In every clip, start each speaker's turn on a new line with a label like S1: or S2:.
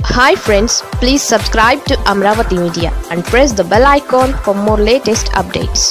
S1: Hi friends, please subscribe to Amravati Media and press the bell icon for more latest updates.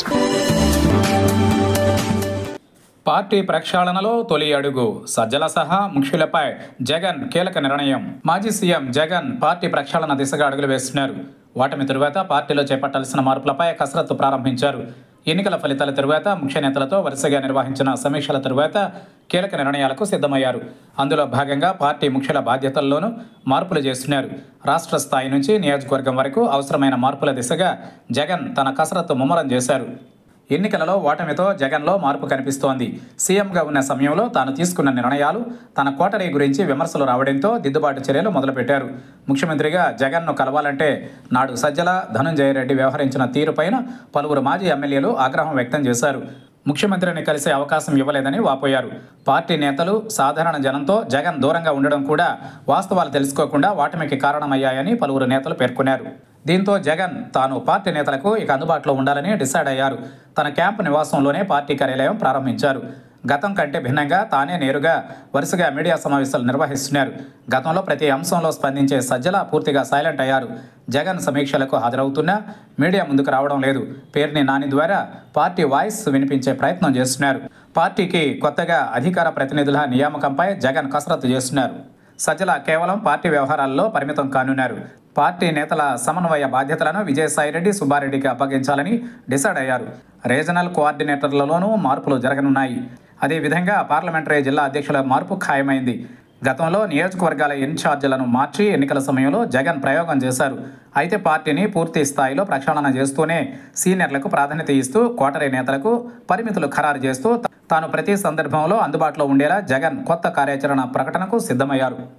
S2: Party ప్రక్షాళనలో తొలి అడుగు సజ్జల సహా ముఖ్యులపై జగన్ కీలక నిర్ణయం. మాజీ సీఎం జగన్ పార్టీ ప్రక్షాళన దిశగా అడుగులు వేస్తున్నారు. ఓటమి తరువాత పార్టీలో చేపట్టాల్సిన మార్పులపై కసరత్తు ప్రారంభించారు. ఎన్నికల ఫలితాల తరువాత ముఖ్య నేతలతో వరుసగా నిర్వహించిన సమీక్షల తరువాత కీలక నిర్ణయాలకు సిద్ధమయ్యారు. అందులో భాగంగా పార్టీ ముఖ్యుల బాధ్యతల్లోనూ మార్పులు చేస్తున్నారు. రాష్ట్ర స్థాయి నుంచి నియోజకవర్గం వరకు అవసరమైన మార్పుల దిశగా జగన్ తన కసరత్తు ముమ్మరం చేశారు. ఎన్నికలలో ఓటమితో జగన్లో మార్పు కనిపిస్తోంది. సీఎంగా ఉన్న సమయంలో తాను తీసుకున్న నిర్ణయాలు, తన కోటరీ గురించి విమర్శలు రావడంతో దిద్దుబాటు చర్యలు మొదలుపెట్టారు. ముఖ్యమంత్రిగా జగన్ను కలవాలంటే నాడు సజ్జల, ధనంజయ రెడ్డి వ్యవహరించిన తీరుపైన పలువురు మాజీ ఎమ్మెల్యేలు ఆగ్రహం వ్యక్తం చేశారు. ముఖ్యమంత్రిని కలిసే అవకాశం ఇవ్వలేదని వాపోయారు. పార్టీ నేతలు, సాధారణ జనంతో జగన్ దూరంగా ఉండడం కూడా వాస్తవాలు తెలుసుకోకుండా ఓటమికి కారణమయ్యాయని పలువురు నేతలు పేర్కొన్నారు. దీంతో జగన్ తాను పార్టీ నేతలకు ఇక అందుబాటులో ఉండాలని డిసైడ్ అయ్యారు. తన క్యాంపు నివాసంలోనే పార్టీ కార్యాలయం ప్రారంభించారు. గతం కంటే భిన్నంగా తానే నేరుగా వరుసగా మీడియా సమావేశాలు నిర్వహిస్తున్నారు. గతంలో ప్రతి అంశంలో స్పందించే సజ్జల పూర్తిగా సైలెంట్ అయ్యారు. జగన్ సమీక్షలకు హాజరవుతున్నా మీడియా ముందుకు రావడం లేదు. పేర్ని నాని ద్వారా పార్టీ వాయిస్ వినిపించే ప్రయత్నం చేస్తున్నారు. పార్టీకి కొత్తగా అధికార ప్రతినిధుల నియామకంపై జగన్ కసరత్తు చేస్తున్నారు. సజ్జల కేవలం పార్టీ వ్యవహారాల్లో పరిమితం కానున్నారు. పార్టీ నేతల సమన్వయ బాధ్యతలను విజయసాయిరెడ్డి, సుబ్బారెడ్డికి అప్పగించాలని డిసైడ్ అయ్యారు. రీజనల్ కోఆర్డినేటర్లలోనూ మార్పులు జరగనున్నాయి. అదేవిధంగా పార్లమెంటరీ జిల్లా అధ్యక్షుల మార్పు ఖాయమైంది. గతంలో నియోజకవర్గాల ఇన్ఛార్జీలను మార్చి ఎన్నికల సమయంలో జగన్ ప్రయోగం చేశారు. అయితే పార్టీని పూర్తి స్థాయిలో ప్రక్షాళన చేస్తూనే సీనియర్లకు ప్రాధాన్యత ఇస్తూ కోటరీ నేతలకు పరిమితులు ఖరారు చేస్తూ తాను ప్రతి సందర్భంలో అందుబాటులో ఉండేలా జగన్ కొత్త కార్యాచరణ ప్రకటనకు సిద్ధమయ్యారు.